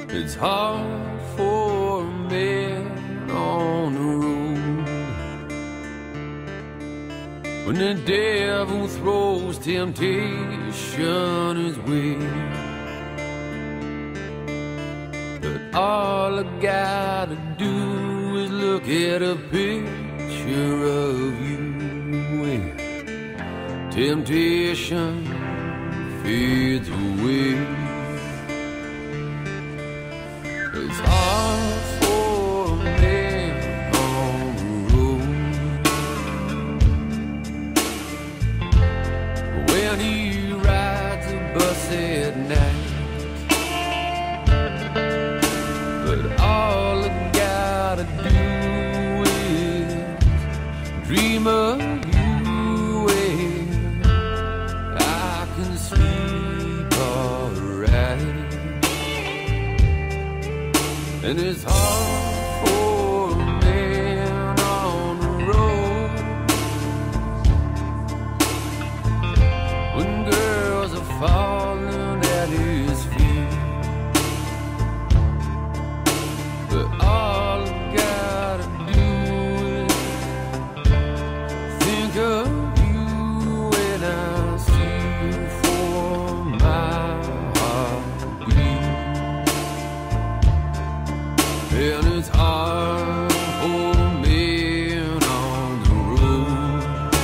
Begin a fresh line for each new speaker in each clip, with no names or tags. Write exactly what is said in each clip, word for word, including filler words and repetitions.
It's hard for a man on the road when the devil throws temptation his way. But all I gotta do is look at a picture of you when temptation fades away. It's hard for a man on the road when he rides a bus at night. But all I gotta do is dream of you and I can sleep alright. And it's hard for a man on the road when girls are falling at his feet. But all I gotta do is think of you when I see you for my heartbeat. And it's hard for a man on the road.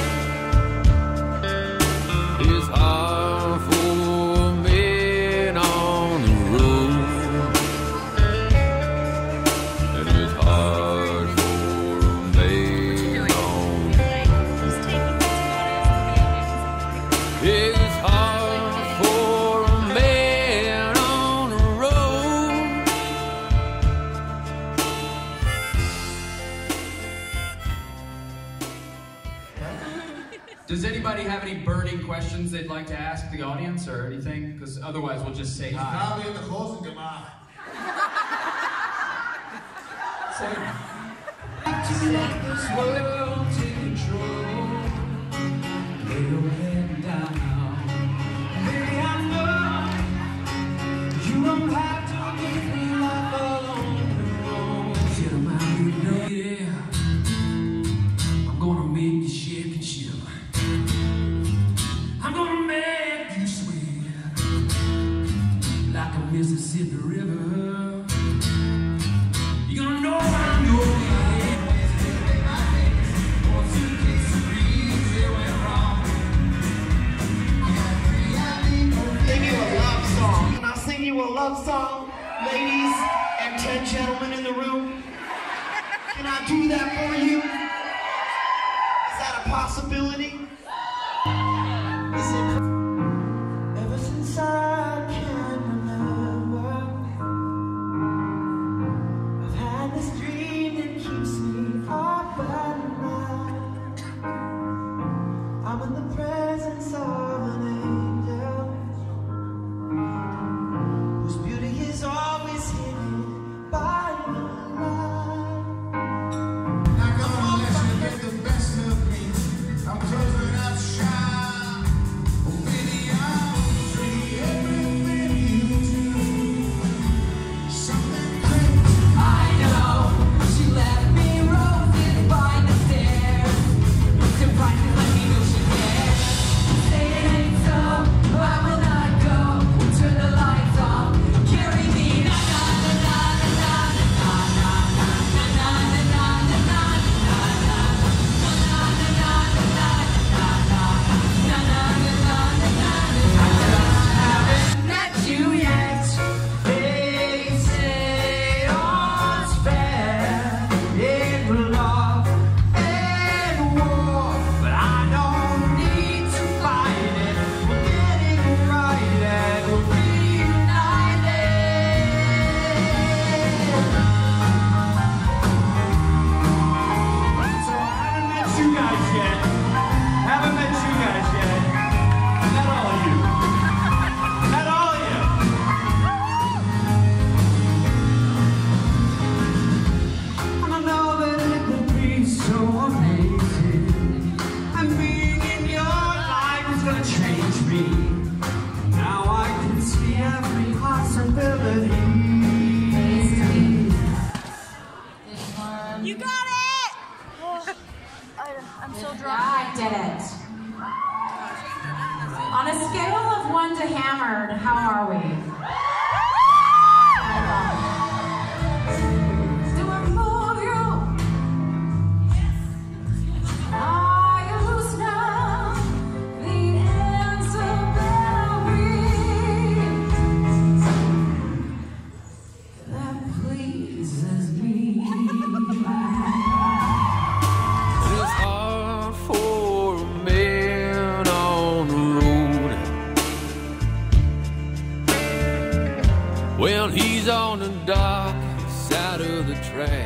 It's hard for a man on the road. And it's hard for a man on the road. It's hard for a man on the road.
Does anybody have any burning questions they'd like to ask the audience or anything? Because otherwise we'll just say hi.
Probably in the closing gemacht.
Let this world take control. Lay your head down. Baby, I know you don't have to give me life alone. Shit, I'm out here, know, yeah. I'm gonna make you shake and shiver. I'm gonna make you sweat like a Mississippi River. You're gonna know I know it.
Sing you a love song. Can I sing you a love song, ladies and ten gentlemen in the room? Can I do that for you? Is that a possibility? Is it? Ever since I can remember, I've had this dream that keeps me up at night. I'm in the presence of an angel whose beauty is always hidden by the light.
Now come on, let's get the best of me. I'm closing
on the dark side of the track.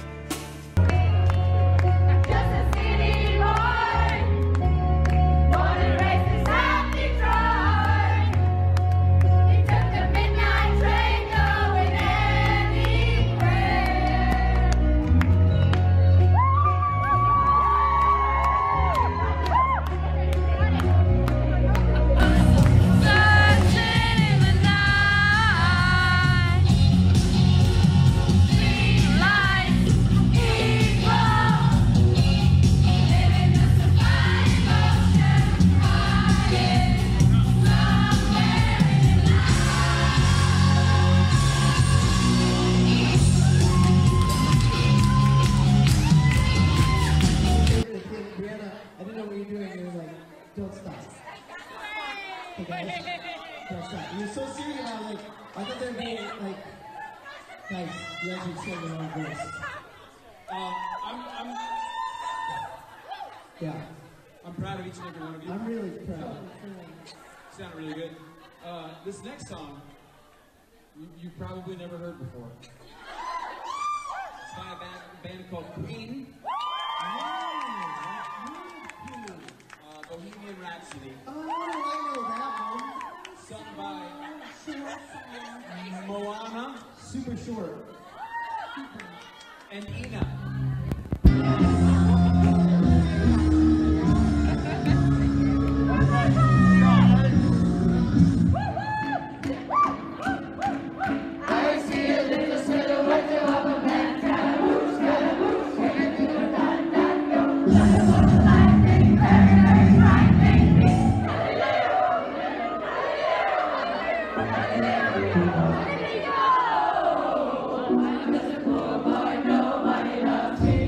Don't stop. Okay, don't stop. You're so serious about like, I thought they'd be like, guys, you actually sing your own voice.
Uh, I'm, I'm,
Yeah.
I'm proud of each and every one of you.
I'm really proud.
You sound really good. Uh, this next song, you, you probably never heard before. It's by a band, band called Queen. Bohemian Rhapsody.
Oh, I know that one.
Sung by Moana.
Super short.
And Ina.
I see a little silhouette of a man. Scaramouche, Scaramouche, can I do a dun dun go? Scaramouche, lightning, very, very frightening me. Galileo, Galileo, Galileo, Galileo. I'm just a poor boy, nobody loves me.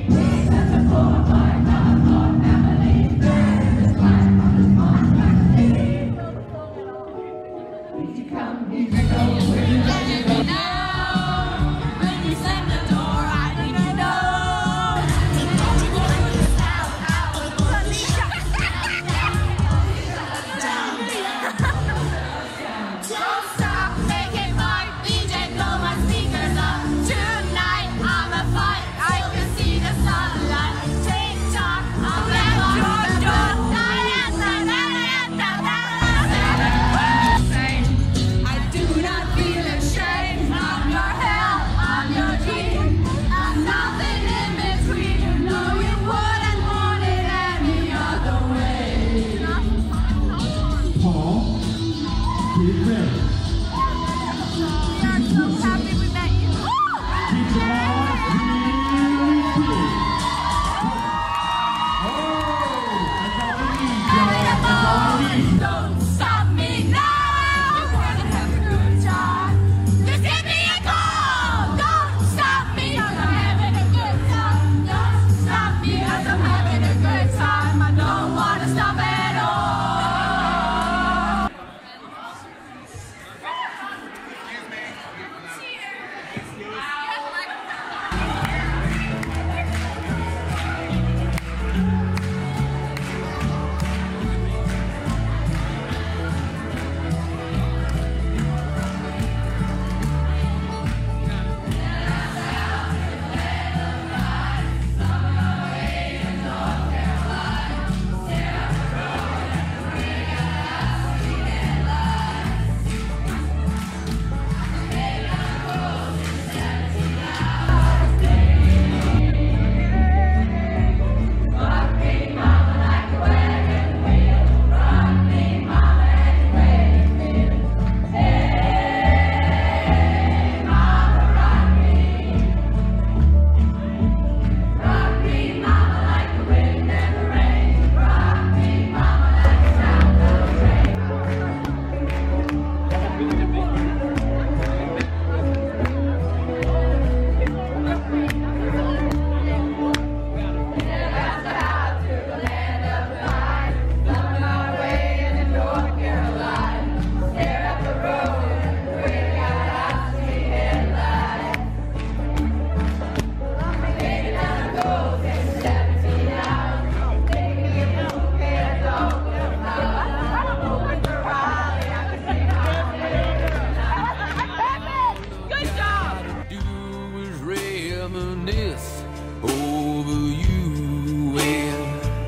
reminisce over you, and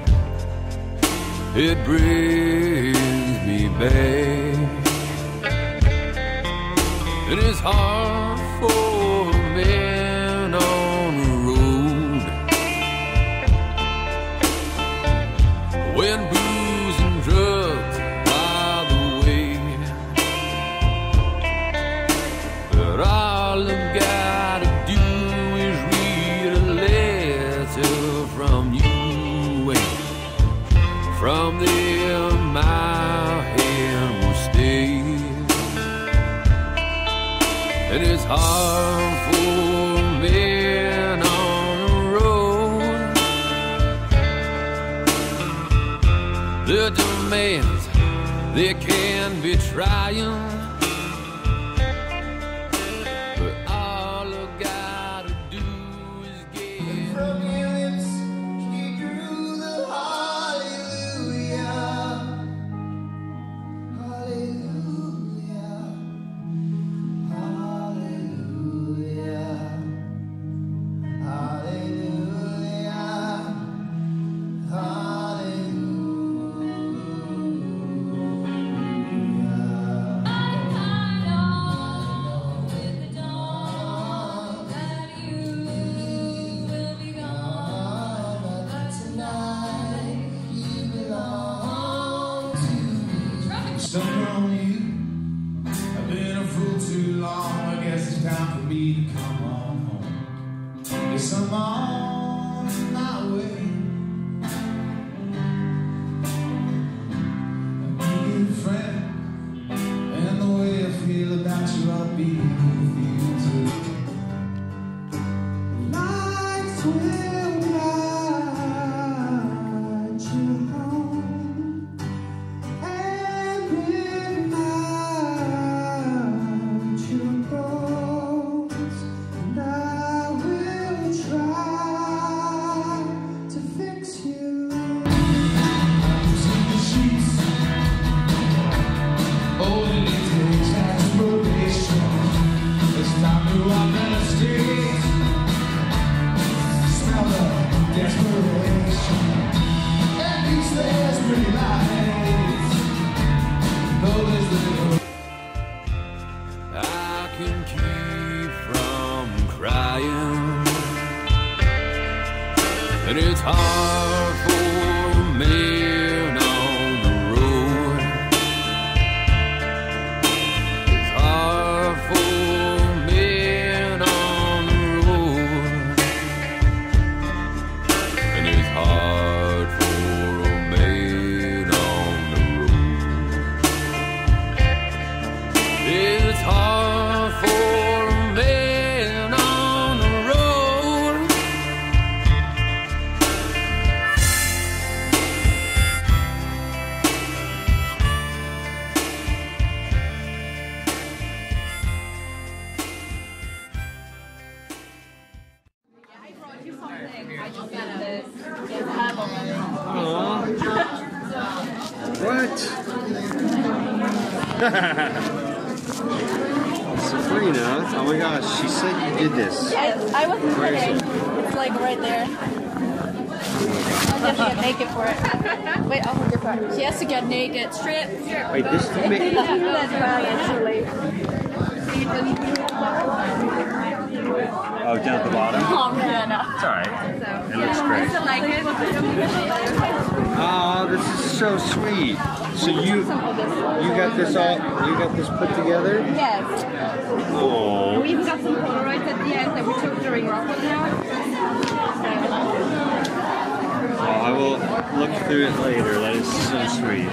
it brings me back. And it's hard for a man on the road when booze and drugs are the way. But all I've gotta do is read a letter from you, and from there my hand will stay. And it's hard for men on the road. The demands they can be trying, but all I gotta do is get
From your lips, he drew the hallelujah. Hallelujah. Hallelujah. Hallelujah. Hallelujah.
Summer on you. I've been a fool too long. I guess it's time for me to come on home. Yes, I'm on my way. I need a friend, and the way I feel about you, I'll be with you too. Lights will guide you home.
I can keep from crying, and it's hard for a man on the road. It's hard for a man on the road, and it's hard for a man on the road. It's hard for a man on the road.
What? Sabrina, oh my gosh, she said you did this.
Yes, I wasn't
Where is
kidding.
it?
It's like right there. I'll have to get naked for it. Wait, I'll hold your part. She has to get naked. Strip. Strip.
Wait, this is make
That's wrong, actually.
Oh, down at the bottom?
Oh, yeah, no.
It's alright. It looks great. Oh, this is so sweet. So you you got this all you got this put together?
Yes.
Oh.
We even got some Polaroids at the end that we took during Rockwood now.
Well, I will look through it later. That is so sweet.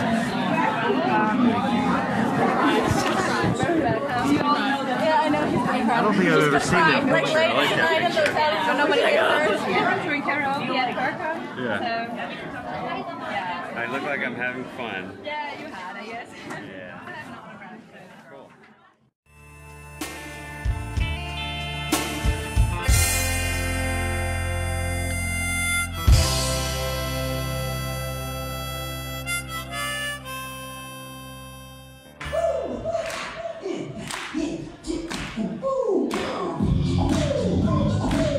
Yeah, I know he's pretty proud.
I don't think I've ever seen that
Like
picture. I
late
like
at
that
night in
picture.
those houses where nobody gets there. Doing Carol. Yeah, Carol.
Yeah.
Yeah.
I look like I'm having fun.
Yeah, you had, I guess.
Yeah. Cool.
Ooh.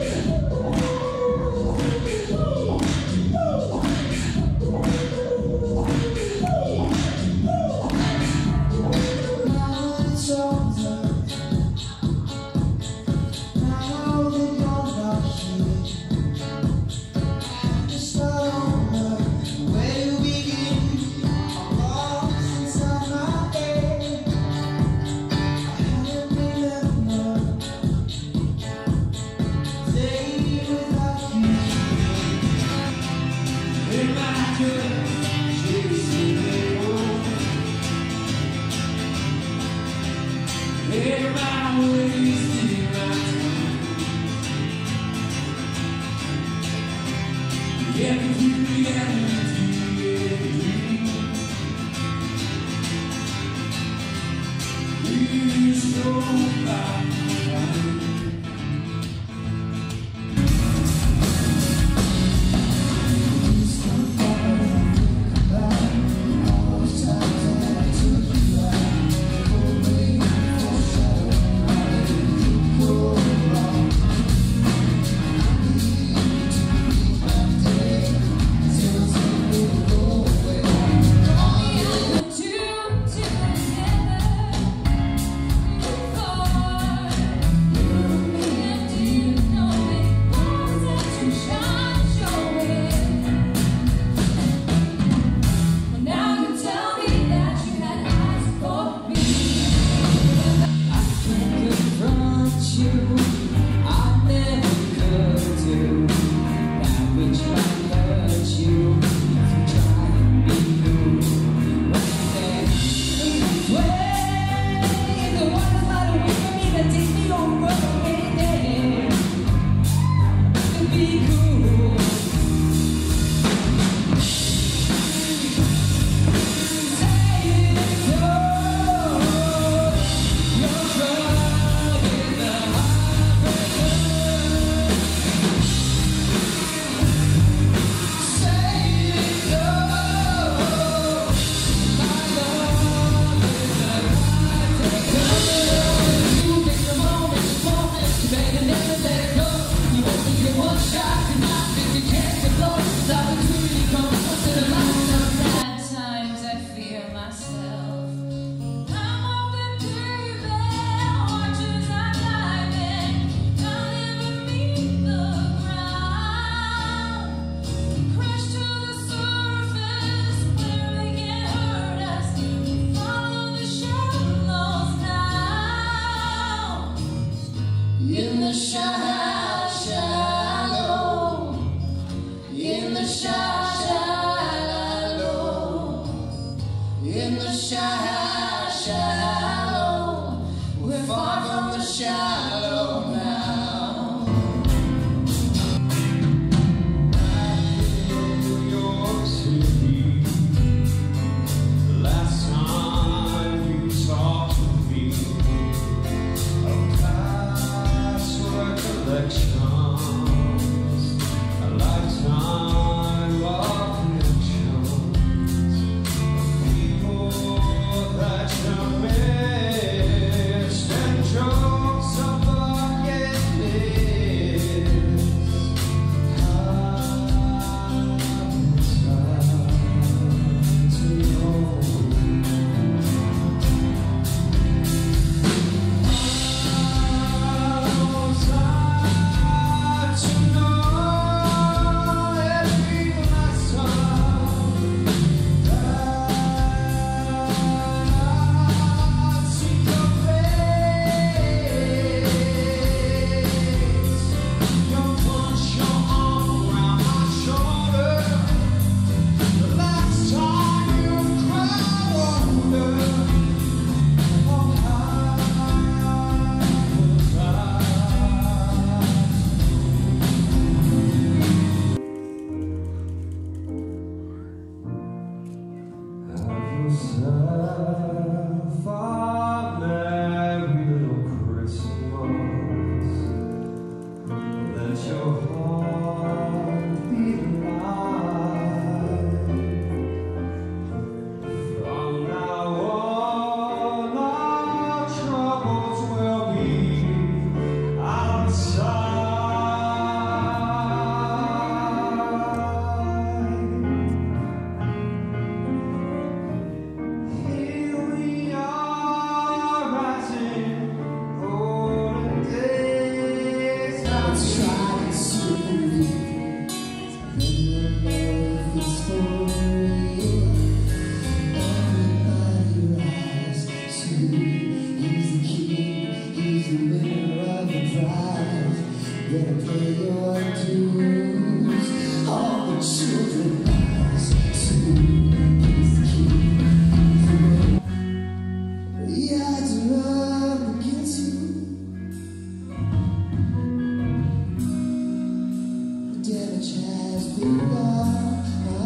Damage has begun.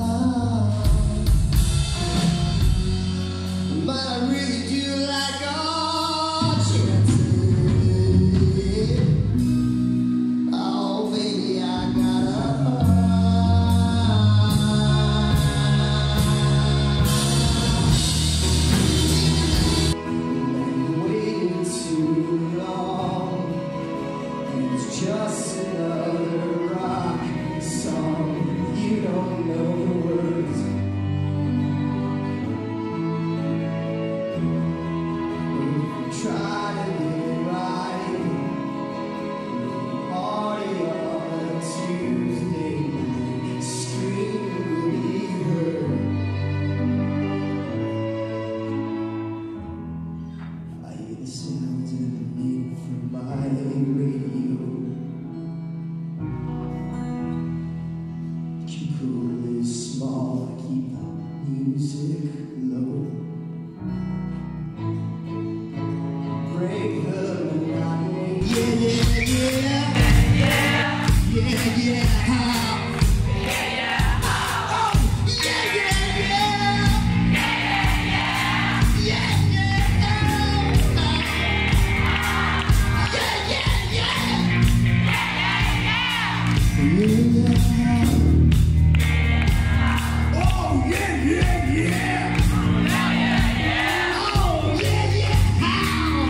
It's just another rock song. You don't know the words. If you try to get it right, party on a Tuesday, scream will be heard. I hear the sounds in the beat from my radio. Keep cool is small, keep the music low. Break the monotony. Yeah, yeah, yeah. Yeah, yeah, yeah. How? Yeah, yeah, how? Oh, yeah, yeah, yeah. Yeah, yeah, yeah. Yeah, yeah, yeah. Yeah. Oh, yeah, yeah, yeah. Oh, yeah, yeah. How?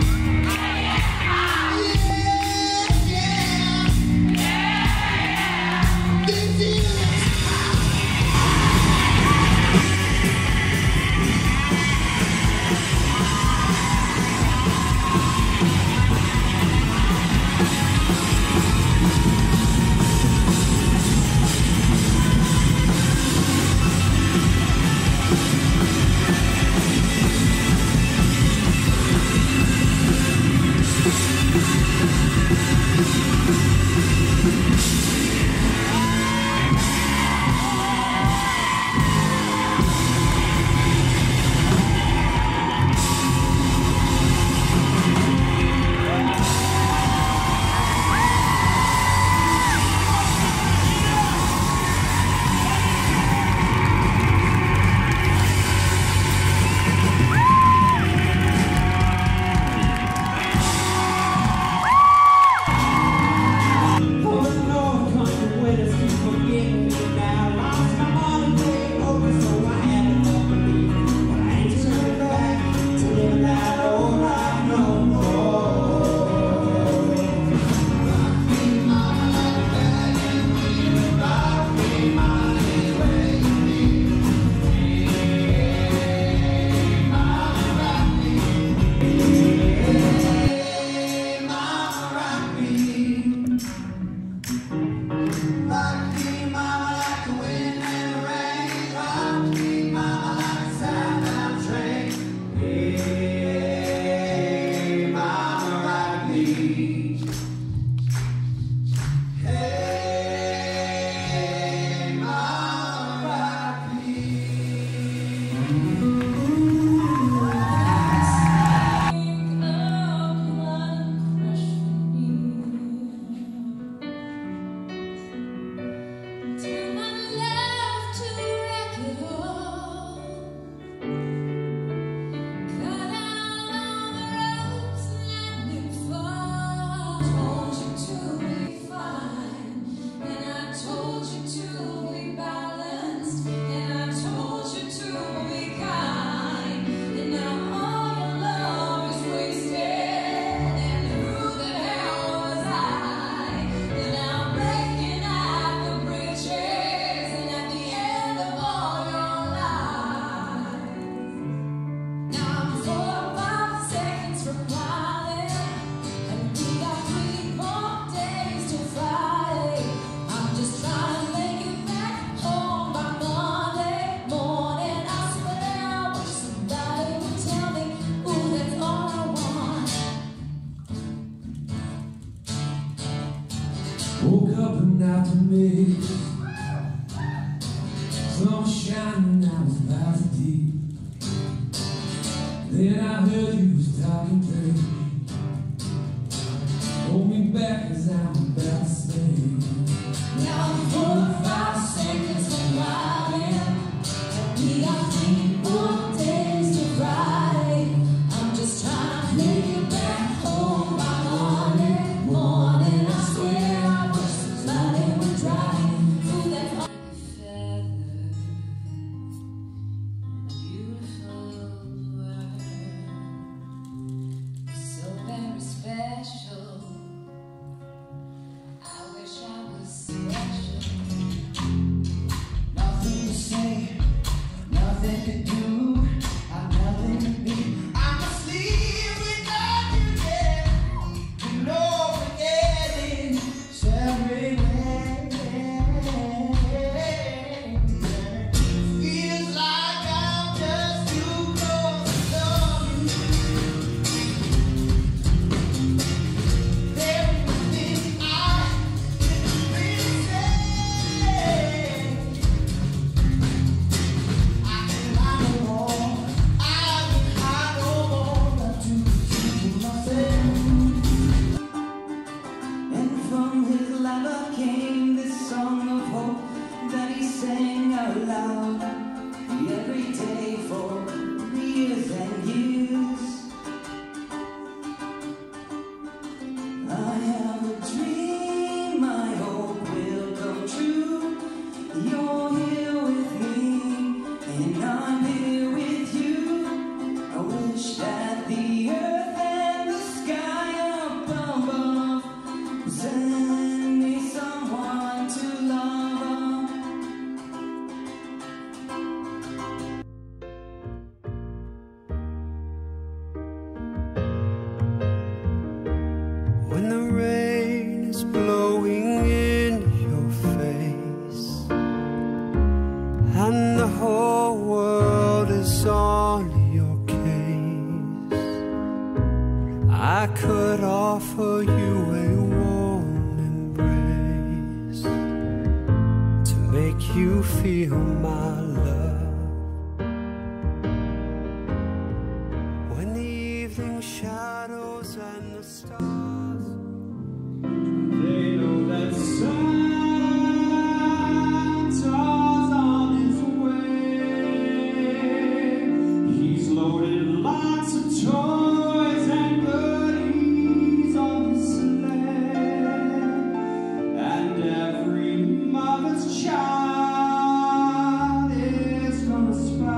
Woke up and out to me, sun was shining, I was about to deep. Then I heard you was talking dirty. Hold me back as I'm about to say. Now I'm forty-five seconds from riding. We got three more days to ride. I'm just trying to make it back home by Monday morning. I swear I wish somebody would drive through that feather. Beautiful world. you feel my love. When the evening shadows and the stars,
They know that Santa's on his way. He's loaded lots of toys and goodies on the sleigh, and every mother's child is gonna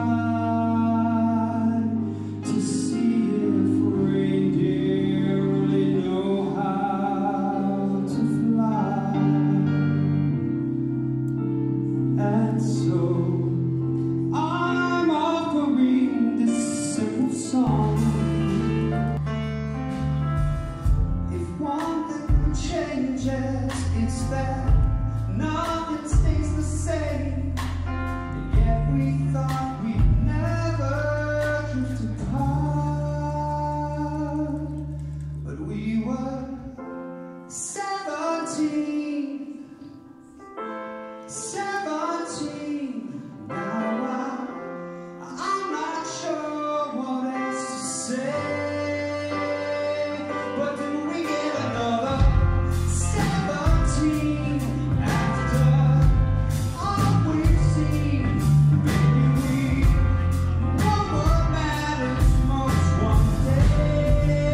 spy to see if reindeer really know how to fly. And so I'm offering this simple song. If one thing changes, it's that nothing stays the same. And yet we thought we'd never drift apart, but we were seventeen, seventeen. Now I'm, I'm not sure what else to say, but then we get another seventeen after all we've seen. Maybe we know what matters most one day.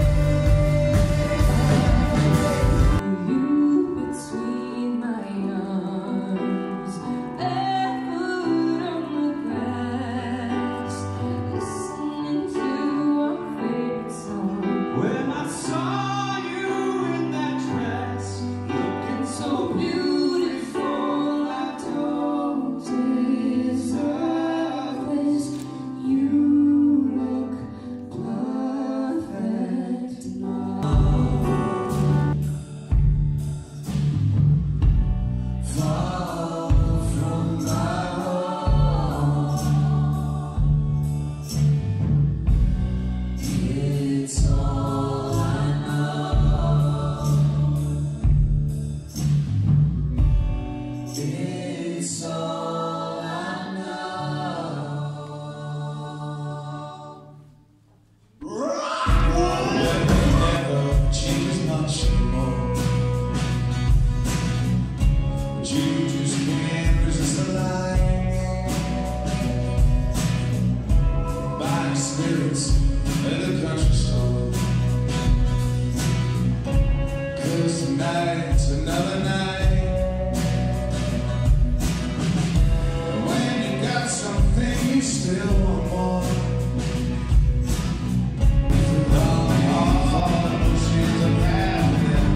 You between my arms, barefoot on the grass, listening to our favorite song.
When I saw you in that dress, looking so
Beautiful, I don't deserve this. You look perfect now.
far from my home. It's all I know. It's all I know. Rockwood never changes much anymore. But you just can't resist the light. Buying spirits at the country store. 'Cause tonight's another night. And when you got something you still want more. With all your heart, those things are happening.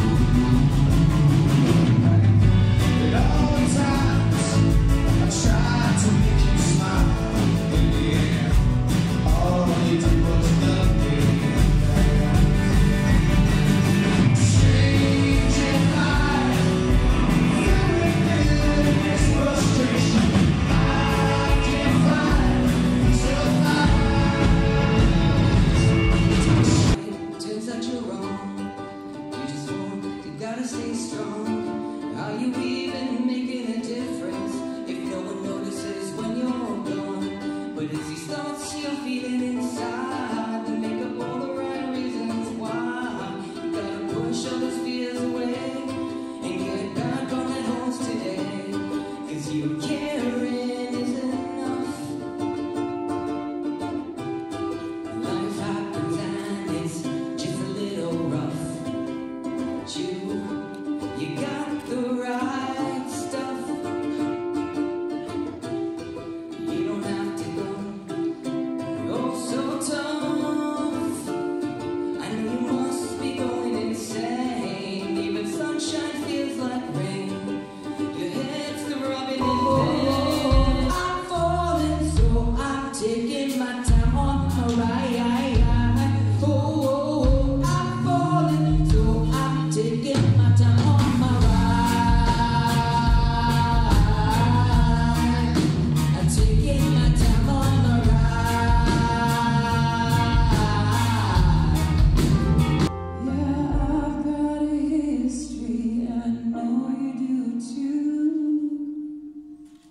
At all times, I tried to make you smile. In the end, all you did was nothing. Strange and high, feeling this frustration. I can't find myself
Turns out you're wrong. You just want, you gotta stay strong. Are you even making a difference if no one notices when you're gone? But it's these thoughts you're feeling inside that make up all the right reasons why. You gotta push all those fears away and get back on that horse today. 'Cause you caring isn't enough. Life happens and it's just a little rough. But you, you got the right stuff. You don't have to go oh so tough. I know you must be going insane. Even sunshine feels like rain. Your head's throbbing in pain. I'm falling, so I'm taking my time on my ride. Oh, oh, oh, I'm falling, so I'm taking my time on my ride. I'm taking my time on my ride. Yeah, I've got a history, I know you do too.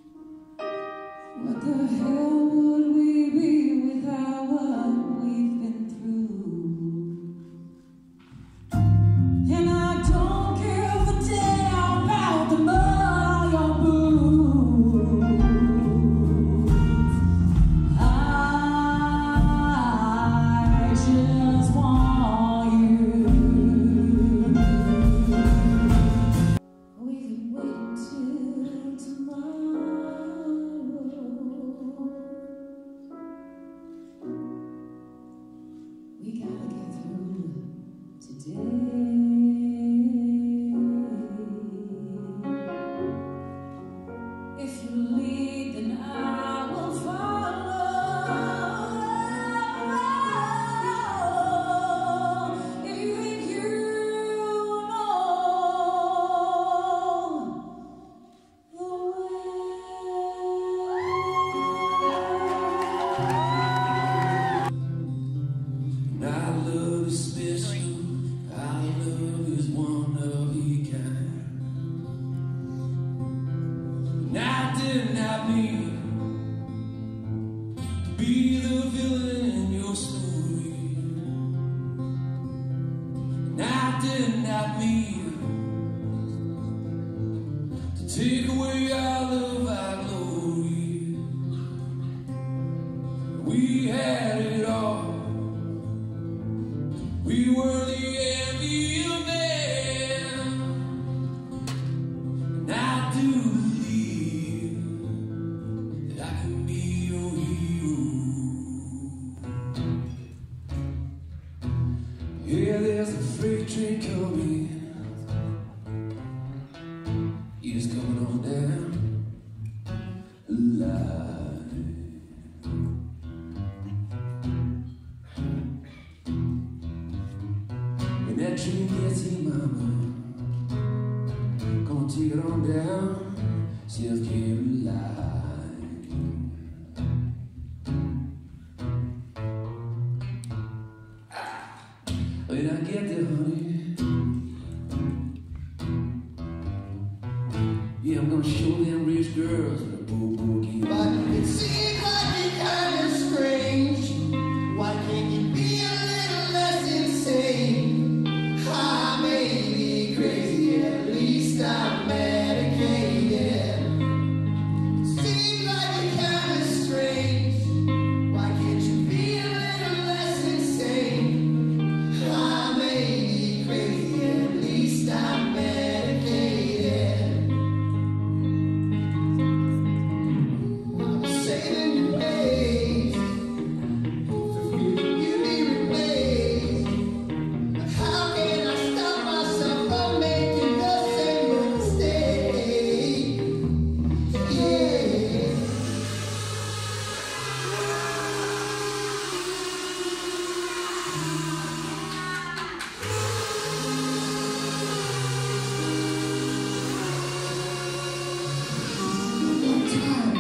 on down the line. When that train gets here, mama, gonna take it on down South Carolina. When I get there, honey, yeah, I'm gonna show them rich girls what a boogie.
But it seems like you're kind of strange. Why can't you be a little less insane? I may be crazy, at least I'm medicated. Seems like you're kind of strange. Why can't you be a little less insane? I may be crazy, at least I'm medicated. I'm saving your days for fear you be replaced. But how can I stop myself from making the same mistake? Yeah. One time.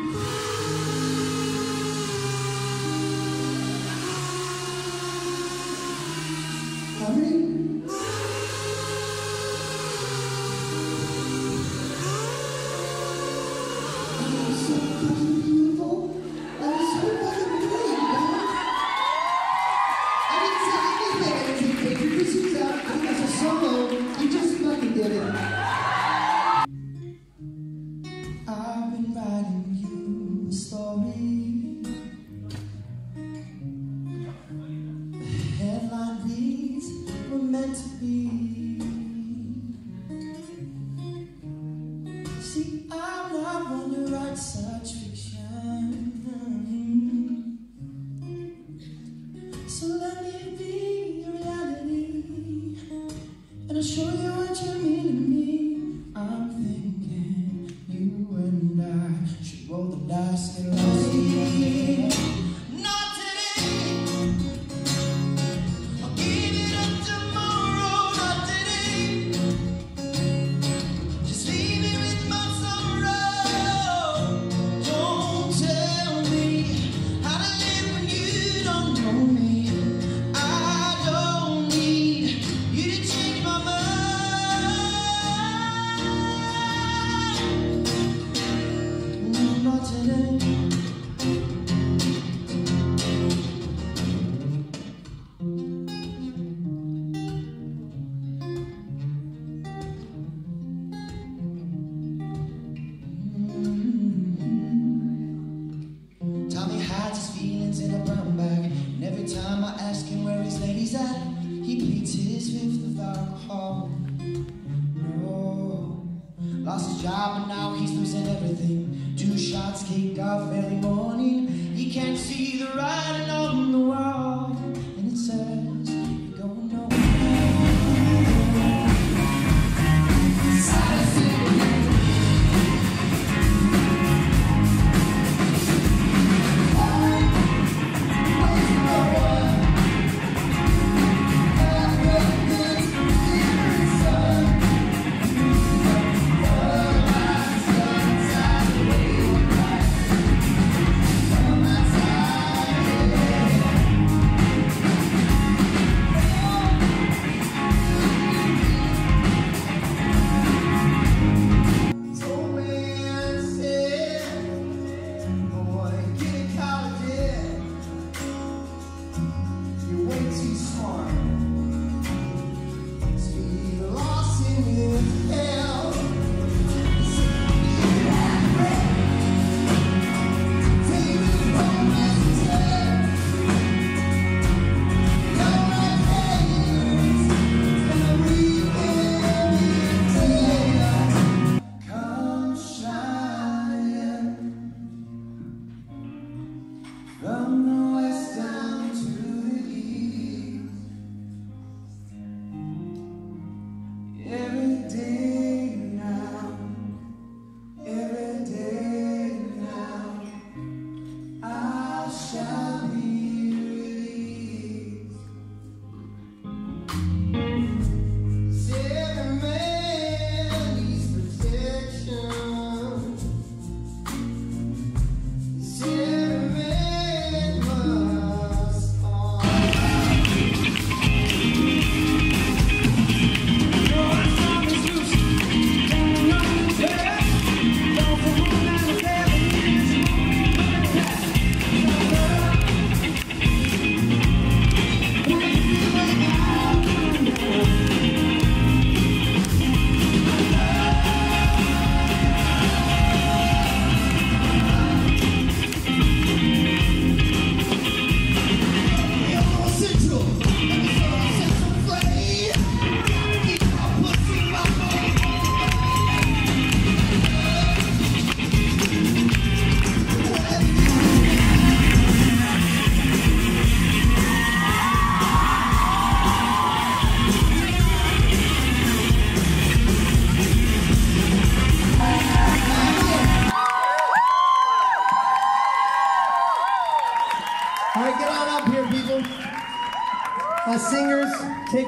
Hurry. That was so fucking beautiful. That was so fucking great, man. I didn't say anything. I didn't take pictures out. I think that's a solo. You just fucking did it. I've been writing you a story. The headline reads, "We're meant to be." See, I'm not one to write such fiction. So let me be your reality, and I'll show you what you mean to me. I'm thinking you and I should roll the dice and lost again. Not today. I'll give it up tomorrow. Not today. Just leave me with my sorrow. Don't tell me how to live when you don't know me. I don't need you to change my mind. Not today. Tommy hides his feelings in a brown bag, and every time I ask him where his lady's at, he pleads his fifth of alcohol. No, lost his job and now he's losing everything. Two shots kicked off every morning. He can't see the writing on the wall, and it says, "You're going nowhere."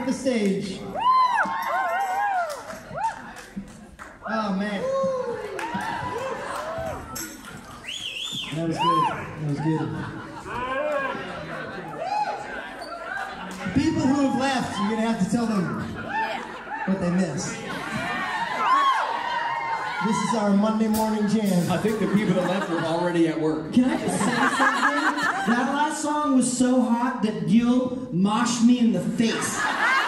the stage. Oh man. That was good. That was good. People who have left, you're gonna have to tell them what they missed. This is our Monday morning jam.
I think the people that left were already at work.
Can I just say something? That last song was so hot that Gil moshed me in the face.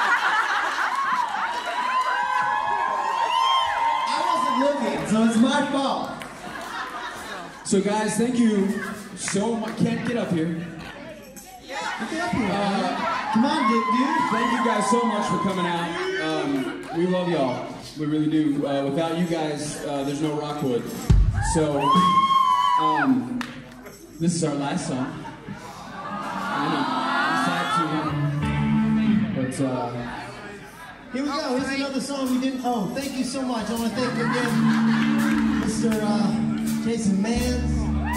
I wasn't looking, so it's my fault.
So guys, thank you so much. Can't get up here.
Get up here.
Uh,
Come on, dude, dude.
Thank you guys so much for coming out. Um, we love y'all. We really do. Uh, without you guys, uh, there's no Rockwood. So, um, this is our last song. I know, I'm sad to, but uh,
Here we go. Here's another song we didn't. Oh, thank you so much. I want to thank you again, Mister Uh, Jason Mans,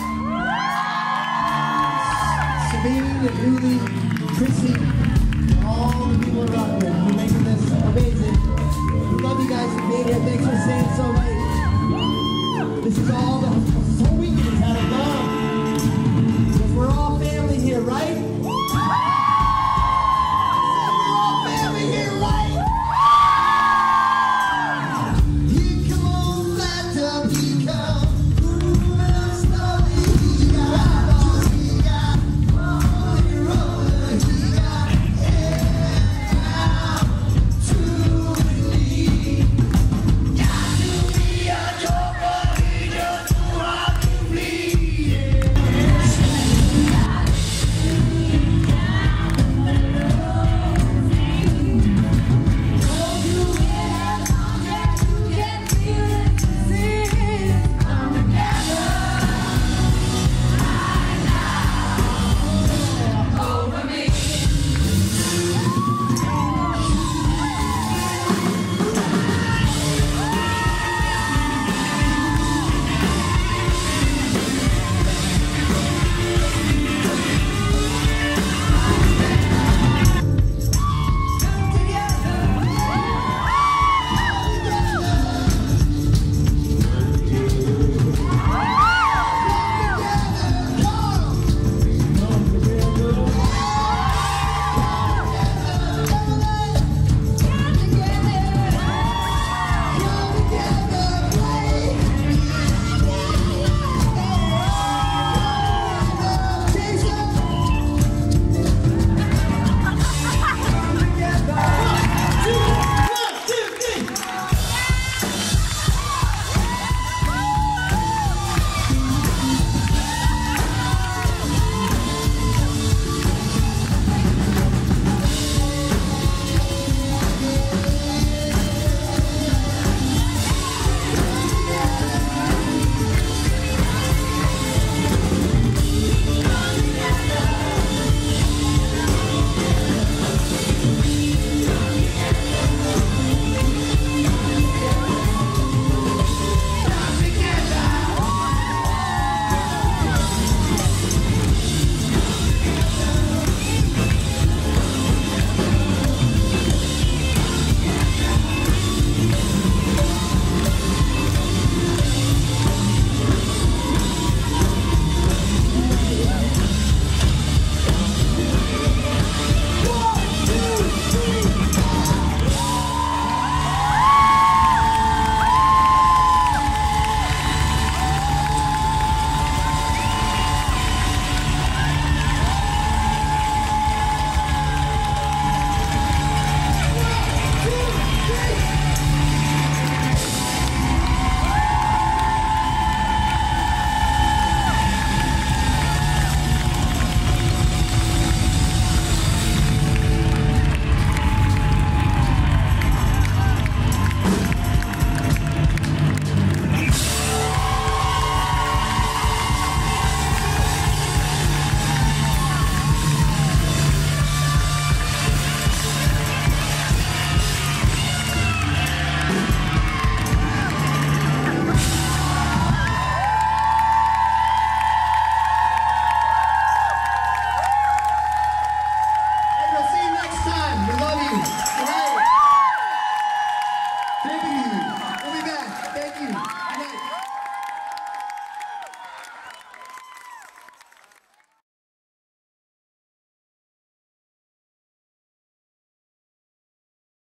Sabine, and Julie, Chrissy, and all the people at Rockwood who are making this amazing. We love you guys for being here. Thanks for staying so late. This is all the this whole weekend has had a long because we're all family here, right?